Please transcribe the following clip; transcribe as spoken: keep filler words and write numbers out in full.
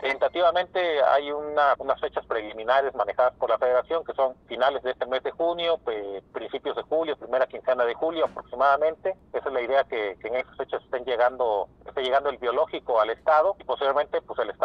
Tentativamente hay una, unas fechas preliminares manejadas por la Federación, que son finales de este mes de junio, pues, principios de julio, primera quincena de julio aproximadamente. Esa es la idea, que, que en esas fechas estén llegando, esté llegando el biológico al estado, y posteriormente pues el